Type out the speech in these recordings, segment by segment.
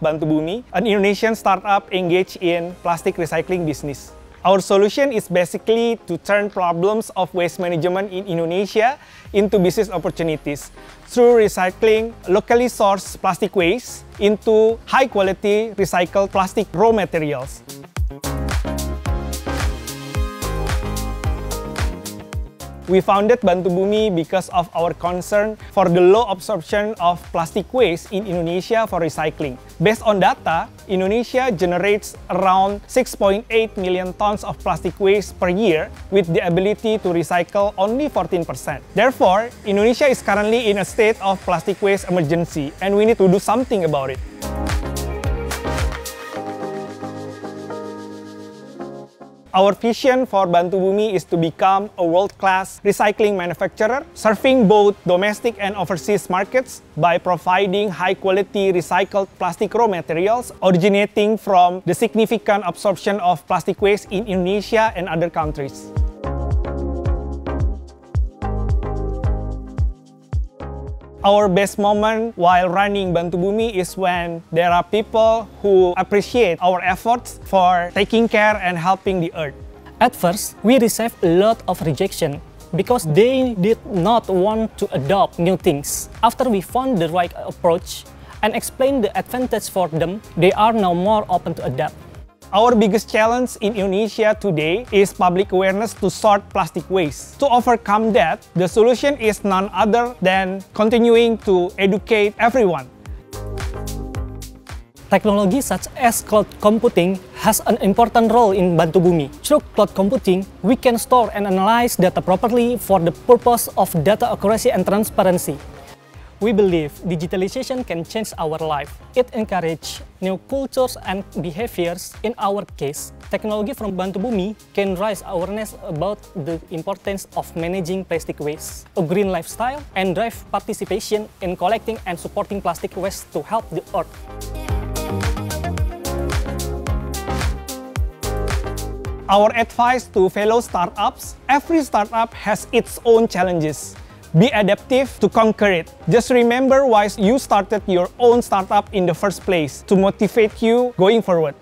Bantu Bumi, an Indonesian startup engaged in plastic recycling business. Our solution is basically to turn problems of waste management in Indonesia into business opportunities through recycling locally sourced plastic waste into high-quality recycled plastic raw materials. We founded Bantu Bumi because of our concern for the low absorption of plastic waste in Indonesia for recycling. Based on data, Indonesia generates around 6.8 million tons of plastic waste per year with the ability to recycle only 14%. Therefore, Indonesia is currently in a state of plastic waste emergency and we need to do something about it. Our vision for Bantu Bumi is to become a world-class recycling manufacturer, serving both domestic and overseas markets by providing high-quality recycled plastic raw materials originating from the significant absorption of plastic waste in Indonesia and other countries. Our best moment while running Bantu Bumi is when there are people who appreciate our efforts for taking care and helping the earth. At first, we received a lot of rejection because they did not want to adopt new things. After we found the right approach and explained the advantage for them, they are now more open to adapt. Our biggest challenge in Indonesia today is public awareness to sort plastic waste. To overcome that, the solution is none other than continuing to educate everyone. Technology such as cloud computing has an important role in Bantu Bumi. Through cloud computing, we can store and analyze data properly for the purpose of data accuracy and transparency. We believe digitalization can change our life. It encourages new cultures and behaviors. In our case, technology from Bantu Bumi can raise awareness about the importance of managing plastic waste, a green lifestyle, and drive participation in collecting and supporting plastic waste to help the earth. Our advice to fellow startups: every startup has its own challenges. Be adaptive to conquer it. Just remember why you started your own startup in the first place to motivate you going forward.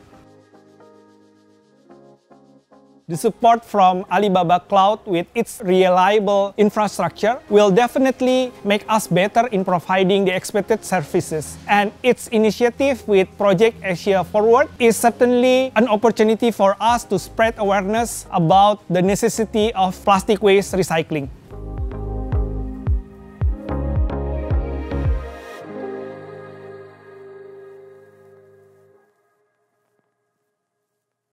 The support from Alibaba Cloud with its reliable infrastructure will definitely make us better in providing the expected services. And its initiative with Project Asia Forward is certainly an opportunity for us to spread awareness about the necessity of plastic waste recycling.